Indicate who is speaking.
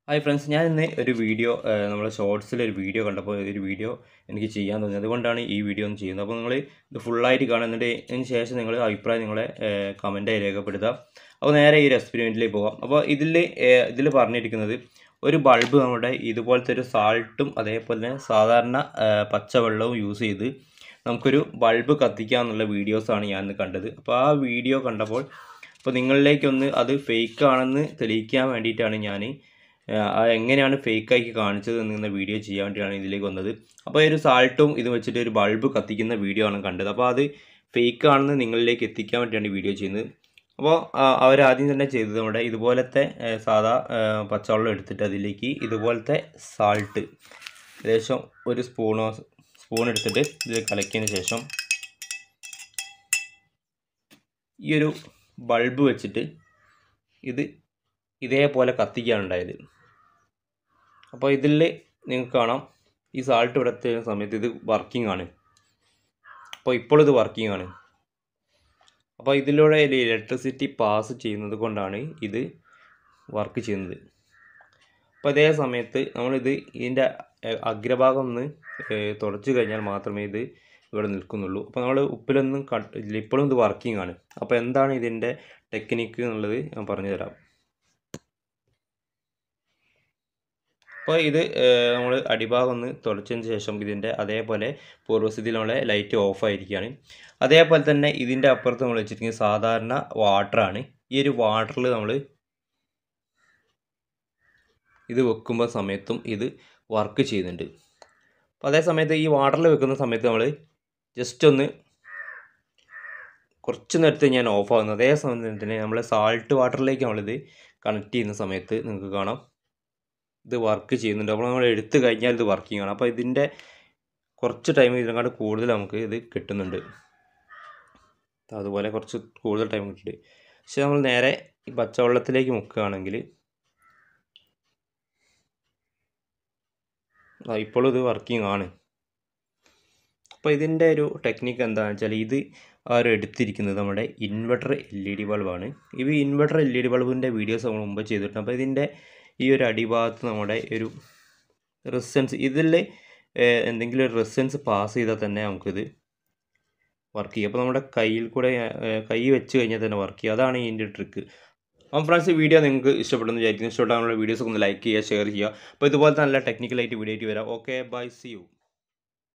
Speaker 1: Hi friends, ഞാൻ ഇന്ന് ഒരു വീഡിയോ നമ്മുടെ ഷോർട്സിലൊരു വീഡിയോ കണ്ടപ്പോൾ ഒരു വീഡിയോ എനിക്ക് ചെയ്യാൻ തോന്നി. അതുകൊണ്ടാണ് ഈ വീഡിയോ ഒന്ന് ചെയ്യുന്നത്. അപ്പോൾ നിങ്ങൾ ഇത് ഫുള്ളായിട്ട് കാണുന്നുണ്ട്. അതിന് ശേഷം നിങ്ങൾ അഭിപ്രായം നിങ്ങളെ കമൻറ്റായി രേഖപ്പെടുത്തുക. അപ്പോൾ നേരെ ഈ ഒരു എക്സ്പെരിമെൻറ്റിലേക്ക് പോകാം. അപ്പോൾ ഇതിൽ പറഞ്ഞിരിക്കുന്നത് ഒരു ബൾബ് നമ്മുടെ ഇതുപോലത്തെ ഒരു സാൾട്ടും അതേപോലെ തന്നെ സാധാരണ പച്ചവെള്ളവും യൂസ് ചെയ്ത് നമുക്കൊരു ബൾബ് കത്തിക്കാമെന്നുള്ള വീഡിയോസാണ് ഞാൻ ഇന്ന് കണ്ടത്. അപ്പോൾ ആ വീഡിയോ കണ്ടപ്പോൾ നിങ്ങളിലേക്കൊന്ന് അത് ഫേക്ക് ആണെന്ന് തെളിയിക്കാൻ വേണ്ടിയിട്ടാണ് ഞാൻ എങ്ങനെയാണ് ഫേക്കാക്കി കാണിച്ചത് എന്ന വീഡിയോ ചെയ്യാൻ വേണ്ടിയാണ് ഇതിലേക്ക് വന്നത്. അപ്പോൾ ഒരു സാൾട്ടും ഇത് വെച്ചിട്ട് ഒരു ബൾബ് കത്തിക്കുന്ന വീഡിയോ ആണ് കണ്ടത്. അപ്പോൾ അത് ഫേക്ക് ആണെന്ന് നിങ്ങളിലേക്ക് എത്തിക്കാൻ വേണ്ടിയാണ് വീഡിയോ ചെയ്യുന്നത്. അപ്പോൾ അവരാദ്യം തന്നെ ചെയ്തത് നമ്മുടെ ഇതുപോലത്തെ സാധാ പച്ചവെള്ളം എടുത്തിട്ട് അതിലേക്ക് ഇതുപോലത്തെ സാൾട്ട് ഏകദേശം ഒരു സ്പൂൺ എടുത്തിട്ട് ഇത് കലക്കിയതിന് ശേഷം ഈ ഒരു ബൾബ് വെച്ചിട്ട് ഇതേപോലെ കത്തിക്കാനുണ്ടായത്. അപ്പോൾ ഇതിൽ നിങ്ങൾക്ക് കാണാം ഈ സാൾട്ട് ഇവിടെ എത്തിയ സമയത്ത് ഇത് വർക്കിംഗ് ആണ്. അപ്പോൾ ഇപ്പോൾ ഇത് വർക്കിംഗ് ആണ്. അപ്പോൾ ഇതിലൂടെ ഇലക്ട്രിസിറ്റി പാസ് ചെയ്യുന്നത് കൊണ്ടാണ് ഇത് വർക്ക് ചെയ്യുന്നത്. അപ്പോൾ അതേ സമയത്ത് ഇതിൻ്റെ അഗ്രഭാഗം ഒന്ന് തുടച്ചു കഴിഞ്ഞാൽ മാത്രമേ ഇത് ഇവിടെ നിൽക്കുന്നുള്ളൂ. അപ്പോൾ നമ്മൾ ഉപ്പിലൊന്നും ഇപ്പോഴും ഇത് വർക്കിംഗ് ആണ്. അപ്പോൾ എന്താണ് ഇതിൻ്റെ ടെക്നിക്ക് എന്നുള്ളത് ഞാൻ പറഞ്ഞു തരാം. അപ്പോൾ ഇത് നമ്മൾ അടിഭാഗം ഒന്ന് തുടച്ചതിന് ശേഷം ഇതിൻ്റെ അതേപോലെ പൂർവ്വസ്ഥിതിയിൽ നമ്മളെ ലൈറ്റ് ഓഫ് ആയിരിക്കുകയാണ്. അതേപോലെ തന്നെ ഇതിൻ്റെ അപ്പുറത്ത് നമ്മൾ വെച്ചിരിക്കുന്നത് സാധാരണ വാട്ടറാണ്. ഈ ഒരു വാട്ടറിൽ നമ്മൾ ഇത് വെക്കുമ്പോൾ സമയത്തും ഇത് വർക്ക് ചെയ്യുന്നുണ്ട്. അപ്പോൾ അതേ സമയത്ത് ഈ വാട്ടറിൽ വെക്കുന്ന സമയത്ത് നമ്മൾ ജസ്റ്റ് ഒന്ന് കുറച്ച് നേരത്തെ ഞാൻ ഓഫ് ആകുന്നത്. അതേ സമയത്ത് നമ്മൾ സാൾട്ട് വാട്ടറിലേക്ക് നമ്മളിത് കണക്ട് ചെയ്യുന്ന സമയത്ത് നിങ്ങൾക്ക് കാണാം ഇത് വർക്ക് ചെയ്യുന്നുണ്ട്. അപ്പോൾ നമ്മൾ എടുത്തു കഴിഞ്ഞാൽ ഇത് വർക്കിംഗ് ആണ്. അപ്പോൾ ഇതിൻ്റെ കുറച്ച് ടൈം ഇതിനെക്കാട്ട് കൂടുതൽ നമുക്ക് ഇത് കിട്ടുന്നുണ്ട്. അതുപോലെ കുറച്ച് കൂടുതൽ ടൈം കിട്ടുന്നുണ്ട്. പക്ഷെ നമ്മൾ നേരെ ഈ പച്ചവെള്ളത്തിലേക്ക് മുക്കുകയാണെങ്കിൽ ഇപ്പോഴും ഇത് വർക്കിംഗ് ആണ്. അപ്പോൾ ഇതിൻ്റെ ഒരു ടെക്നിക്ക് എന്താണെന്ന് വെച്ചാൽ ഇത് എടുത്തിരിക്കുന്നത് നമ്മുടെ ഇൻവെർട്ടർ LED ബൾബാണ്. ഈ ഇൻവെർട്ടർ LED ബൾബിൻ്റെ വീഡിയോസ് നമ്മൾ മുമ്പ് ചെയ്തിട്ടുണ്ട്. അപ്പോൾ ഇതിൻ്റെ ഈ ഒരു അടിഭാഗത്ത് നമ്മുടെ ഒരു റെസിസ്റ്റൻസ് ഇതിൽ എന്തെങ്കിലും ഒരു റെസിസ്റ്റൻസ് പാസ് ചെയ്താൽ തന്നെ നമുക്കിത് വർക്ക് ചെയ്യും. അപ്പോൾ നമ്മുടെ കയ്യിൽ കൂടെ കൈ വെച്ച് കഴിഞ്ഞാൽ തന്നെ വർക്ക് ചെയ്യും. അതാണ് ഇതിൻ്റെ ട്രിക്ക്. അപ്പോൾ ഫ്രണ്ട്സ്, ഈ വീഡിയോ നിങ്ങൾക്ക് ഇഷ്ടപ്പെടുന്നു വിചാരിക്കുന്നു. ഇഷ്ടപ്പെട്ടാൽ നമ്മുടെ വീഡിയോസ് ഒന്ന് ലൈക്ക് ചെയ്യുക, ഷെയർ ചെയ്യുക. അപ്പോൾ ഇതുപോലത്തെ നല്ല ടെക്നിക്കലായിട്ട് വീഡിയോ ആയിട്ട് വരാം. Okay, bye, see U.